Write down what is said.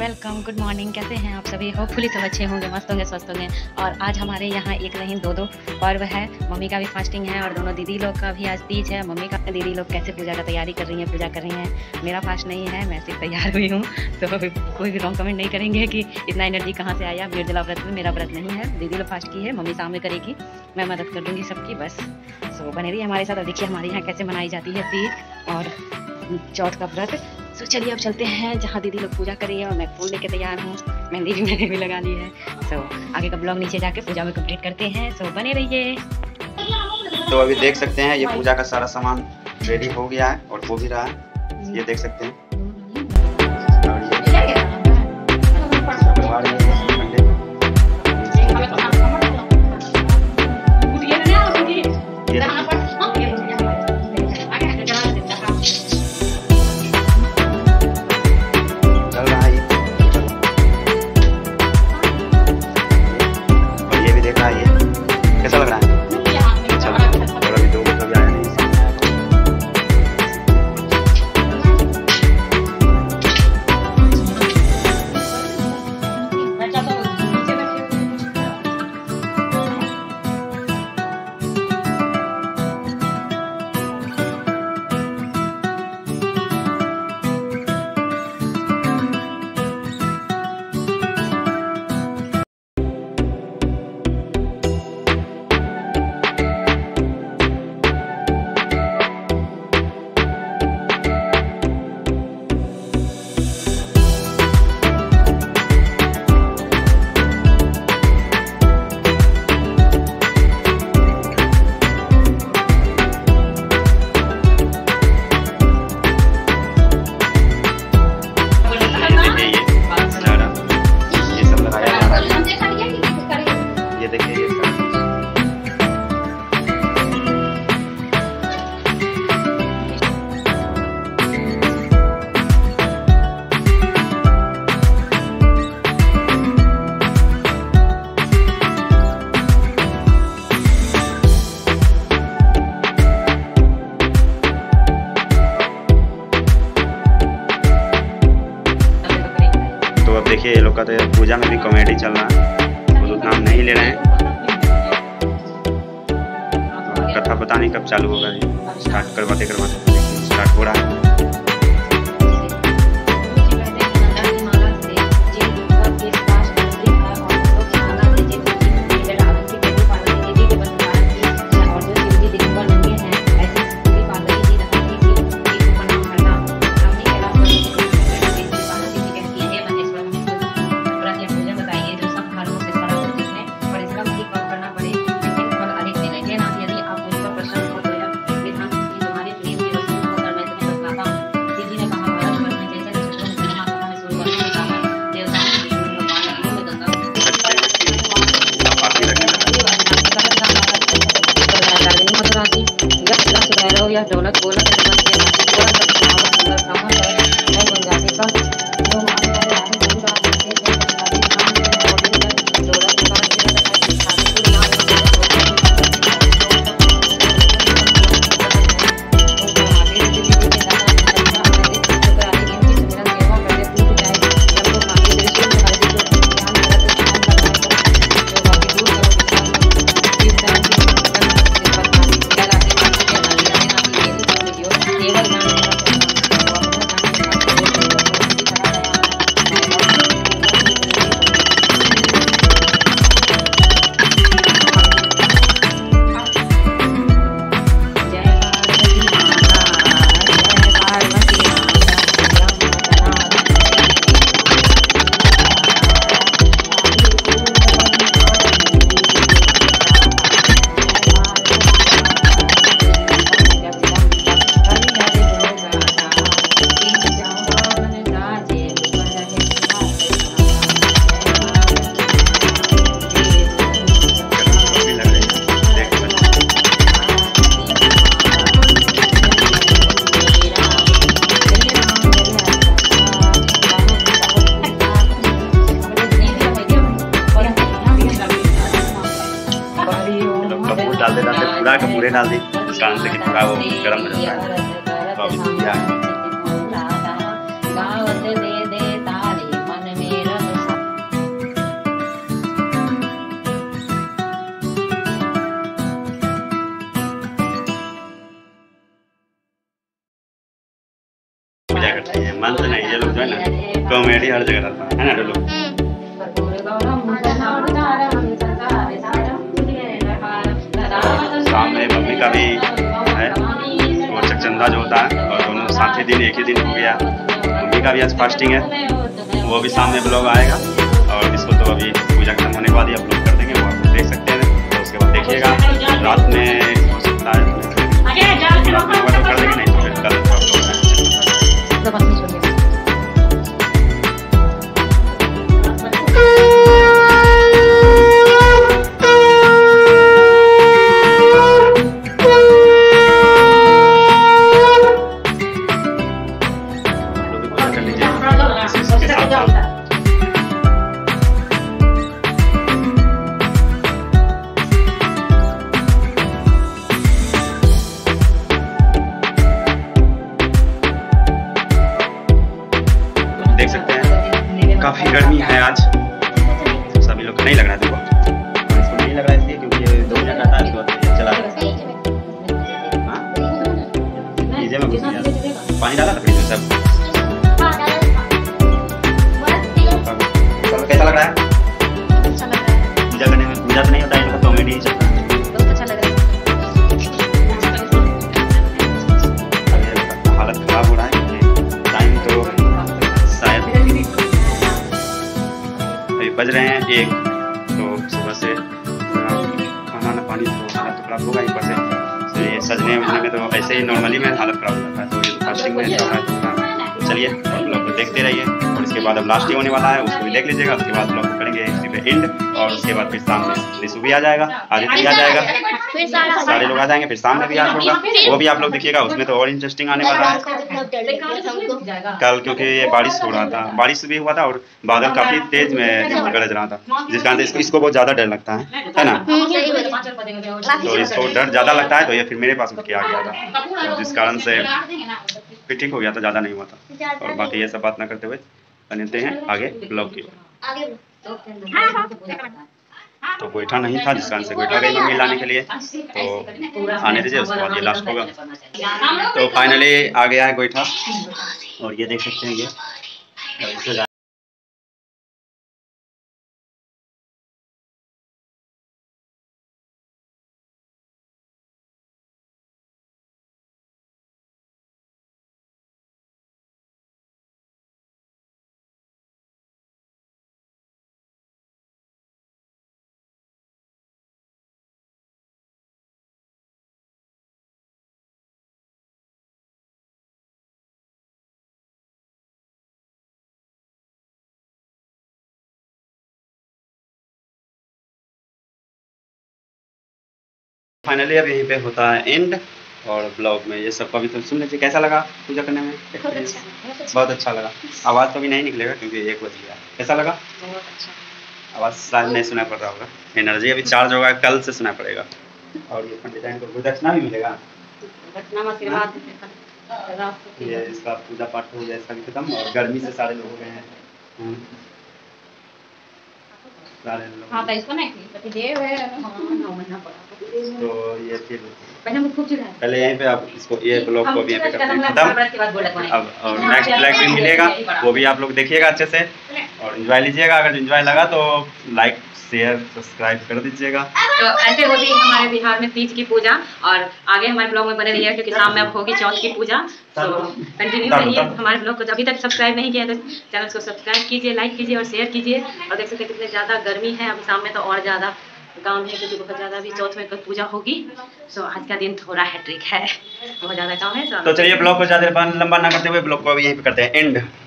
Welcome, good morning. कैसे हैं आप सभी? होपफुली सब अच्छे होंगे, मस्त होंगे, स्वस्थ होंगे। और आज हमारे यहाँ एक नहीं दो पर्व है। मम्मी का भी फास्टिंग है और दोनों दीदी लोग का भी आज तीज है। मम्मी का दीदी लोग कैसे पूजा का तैयारी कर रही हैं, पूजा कर रही हैं। मेरा फास्ट नहीं है, मैं सिर्फ तैयार हुई हूँ, तो कोई भी रॉन्ग कमेंट नहीं करेंगे कि इतना एनर्जी कहाँ से आया। निर्जला व्रत में मेरा व्रत नहीं है, दीदी लोग फास्ट की है, मम्मी सामने करेगी, मैं मदद कर दूँगी सबकी, बस। सो बने रही हमारे साथ। और देखिए हमारे यहाँ कैसे मनाई जाती है तीज और चौथ का व्रत। तो चलिए अब चलते हैं जहाँ दीदी लोग पूजा कर रही है और मैं फूल लेके तैयार हूँ। मेहंदी भी मैंने भी लगा ली है। सो आगे का ब्लॉग नीचे जाके पूजा में कंप्लीट करते हैं। सो बने रहिए। तो अभी देख सकते हैं ये पूजा का सारा सामान रेडी हो गया है और हो भी रहा है, ये देख सकते हैं। कैसा लग रहा है? अच्छा लग रहा है। और अभी दो कभी आया नहीं। देखिए ये लोग का तो पूजा में भी कॉमेडी चल रहा है, वो नाम नहीं ले रहे हैं। कथा पता नहीं कब चालू होगा, स्टार्ट करवाते स्टार्ट हो रहा है। या ढोलक बोलक डालते पूरा का पूरे डाल दी, कारण से कि पूरा वो गर्म हो जाता है। तो अभी पूजा करते हैं। मंत्र नहीं, ये लोग जो है ना कॉमेडी हर जगह रहता है ना लोग। सामने मम्मी का भी है और चकचंदा जो होता है, और दोनों साथ ही दिन एक ही दिन हो गया। मम्मी का भी आज फास्टिंग है, वो भी सामने ब्लॉग आएगा। और इसको तो अभी पूजा खत्म होने के बाद ही अपलोड कर देंगे, वो आप देख सकते हैं। तो उसके बाद देखिएगा रात में हो सकता है कर देंगे, नहीं तो फिर कल देख सकते हैं काफी गर्मी है आज। सभी लोग को नहीं लग रहा है, देखो इसको नहीं लग रहा है इसलिए क्योंकि ये 2 मिनट रहता है, उसके बाद चला गया। फ्रीज में घुस गया, पानी डाला था फ्रीज में सब। कैसा लग रहा है? पूजा करने में पूजा तो नहीं होता है, इनका कॉमेडी ही चलता है। हालत खराब हो रहा है, टाइम तो शायद अभी बज रहे हैं 1, तो सुबह से खाना ना पानी तो हालत तो खराब होगा। ऊपर से ये सजने उजने में तो ऐसे ही नॉर्मली में हालत खराब हो जाता है। तो ये फास्टिंग में चल रहा है, तो चलिए ब्लॉग को देखते रहिए। और इसके बाद अब लास्ट ही होने वाला है, उसको भी देख लीजिएगा। उसके बाद ब्लॉग करेंगे इसी पे एंड, और उसके बाद फिर शाम में रिशु भी आ जाएगा, आदित्य भी आ जाएगा, सारे लोग आ जाएंगे। फिर शाम में भी आज होगा, वो भी आप लोग देखिएगा, उसमें तो और इंटरेस्टिंग आने वाला है कल, क्योंकि ये बारिश हो रहा था, बारिश भी हुआ था और बादल काफी तेज में गरज रहा था, जिस कारण से इसको बहुत ज्यादा डर लगता है ना। तो इसको डर ज्यादा लगता है, तो ये फिर मेरे पास उठ के आ गया था, तो जिस कारण से फिर ठीक हो गया था, ज्यादा नहीं हुआ था। और बाकी ये सब बात ना करते हुए बनते हैं आगे ब्लॉग की। तो गोईठा नहीं था, जिस कारण से गोईठा गई मम्मी लाने के लिए, तो आने दीजिए, उसके बाद ये लास्ट होगा। तो फाइनली आ गया है गोईठा, और ये देख सकते हैं ये फाइनली अब यहीं पे होता है एंड। और ब्लॉग में ये सब का भी तो सुन लीजिए कैसा लगा पूजा करने में। बहुत अच्छा लगा। आवाज़ तो भी नहीं निकलेगा क्योंकि 1 बज गया। कैसा लगा? बहुत अच्छा। आवाज़ शायद नहीं सुना पड़ रहा होगा, एनर्जी अभी चार्ज होगा, कल से सुना पड़ेगा। और ये पंडिताइन को गुरुदक्षिणा भी मिलेगा। ये इसका पूजा पाठ हो गया, इसका भी खत्म। और गर्मी से सारे लोग हो गए हैं, सारे लोग। हाँ, तो इसको नहीं तो ये फिर पहले यहीं पे आप इसको ये ब्लॉग को भी यहीं पे करते हैं खत्म। अब और नेक्स्ट ब्लॉग भी मिलेगा, वो भी आप लोग देखिएगा अच्छे से और एंजॉय लीजिएगा। अगर एंजॉय लगा तो लाइक शेयर सब्सक्राइब कर दीजिएगा। तो ऐसे होती है हमारे बिहार में तीज की पूजा, और आगे हमारे ब्लॉग में बने रहिए क्योंकि शाम में अब होगी चौथ की पूजा। तो कंटिन्यू रहिए हमारे ब्लॉग को। अभी तक सब्सक्राइब नहीं किया तो चैनल को सब्सक्राइब कीजिए, लाइक कीजिए और शेयर कीजिए। और देख सकते कितने ज़्यादा गर्मी है, अभी शाम में तो और ज़्यादा काम है क्योंकि बहुत ज़्यादा भी चौथ में पूजा होगी। तो आज का दिन थोड़ा हैट्रिक है, बहुत ज़्यादा काम है। तो चलिए ब्लॉग को ज़्यादा लंबा ना करते हुए ब्लॉग को अभी यहीं पे करते हैं एंड।